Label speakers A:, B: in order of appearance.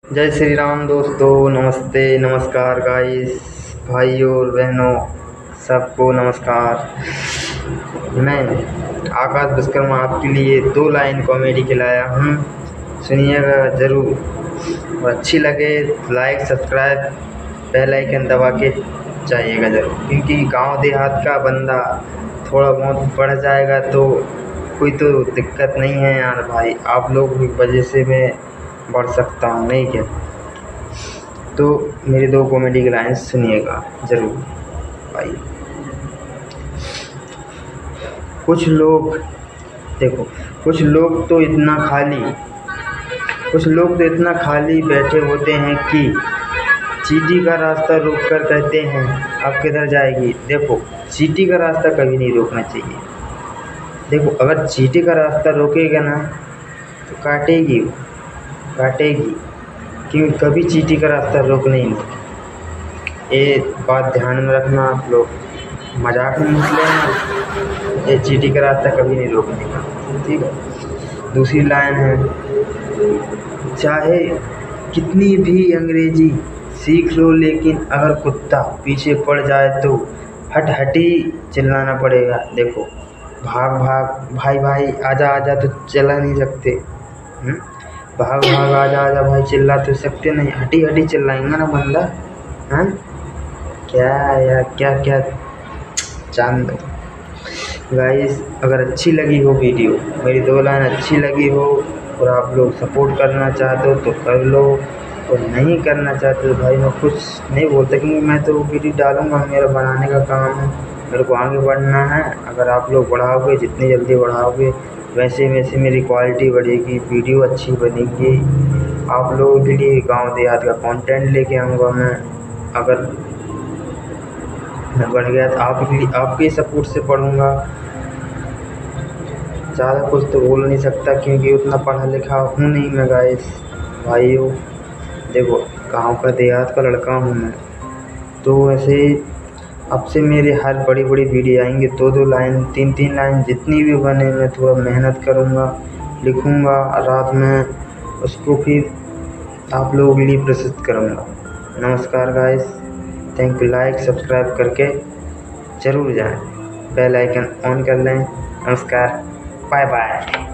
A: जय श्री राम दोस्तों, नमस्ते, नमस्कार गाइस, भाइयों और बहनों, सबको नमस्कार। मैं आकाश विश्वकर्मा आपके लिए 2 लाइन कॉमेडी के लाया हूँ, सुनिएगा ज़रूर। और अच्छी लगे लाइक, सब्सक्राइब, बेल आइकन दबा के जाइएगा ज़रूर, क्योंकि गांव देहात का बंदा थोड़ा बहुत बढ़ जाएगा तो कोई तो दिक्कत नहीं है यार भाई, आप लोग की वजह से मैं बढ़ सकता हूँ, नहीं क्या? तो मेरी 2 कॉमेडी की लाइन सुनिएगा ज़रूर भाई। कुछ लोग तो इतना खाली बैठे होते हैं कि चींटी का रास्ता रोककर कहते हैं अब किधर जाएगी। देखो, चींटी का रास्ता कभी नहीं रोकना चाहिए। देखो, अगर चींटी का रास्ता रोकेगा ना तो काटेगी, क्योंकि कभी चींटी का रास्ता रोकना ही नहीं। ये बात ध्यान में रखना आप लोग, मजाक में मत लेना। ये चींटी का रास्ता कभी नहीं रोकने का, ठीक है। दूसरी लाइन है, चाहे कितनी भी अंग्रेजी सीख लो, लेकिन अगर कुत्ता पीछे पड़ जाए तो हट हटी चिल्लाना पड़ेगा। देखो, भाग भाग भाई आजा आजा तो चिल्ला नहीं सकते, भाग भाग आजा भाई चिल्ला तो सकते नहीं, हटी हटी चिल्लाएंगे ना बंदा, हैं? क्या यार, क्या जान दो गाइस। अगर अच्छी लगी हो वीडियो, मेरी 2 लाइन अच्छी लगी हो और आप लोग सपोर्ट करना चाहते हो तो कर लो, और नहीं करना चाहते तो भाई मैं कुछ नहीं बोलता, क्योंकि मैं तो वीडियो डालूँगा, मेरा बनाने का काम है, मेरे को आगे बढ़ना है। अगर आप लोग बढ़ाओगे, जितनी जल्दी बढ़ाओगे वैसे मेरी क्वालिटी बढ़ेगी, वीडियो अच्छी बनेगी। आप लोगों के लिए गांव देहात का कंटेंट लेके आऊँगा मैं। अगर मैं बढ़ गया तो आपके सपोर्ट से बढ़ूँगा। ज़्यादा कुछ तो बोल नहीं सकता, क्योंकि उतना पढ़ा लिखा हूँ नहीं मैं गाइस। भाइयों देखो, गांव का देहात का लड़का हूँ मैं, तो वैसे अब से मेरे हर बड़ी वीडियो आएंगे, 2 लाइन 3 लाइन जितनी भी बने, मैं थोड़ा मेहनत करूँगा, लिखूँगा रात में, उसको फिर आप लोगों के लिए प्रस्तुत करूँगा। नमस्कार guys, thank you. Like subscribe करके ज़रूर जाएं, बेल आइकन ऑन कर लें। नमस्कार, बाय बाय।